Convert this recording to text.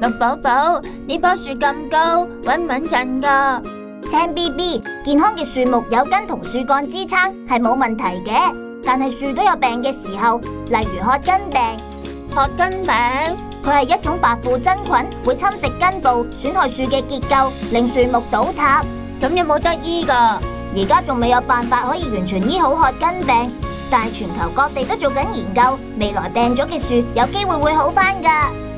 綠寶寶，呢棵樹咁高，穩唔穩陣噶？ 青 BB， 健康嘅樹木有根同樹幹支撐係冇問題嘅，但係樹都有病嘅時候，例如褐根病。 褐根病， 佢係一種白附真菌，會侵蝕根部，損害樹嘅結構，令樹木倒塌。 咁有冇得醫噶？ 而家仲未有辦法可以完全醫好褐根病，但係全球各地都做緊研究，未來病咗嘅樹有機會會好返㗎。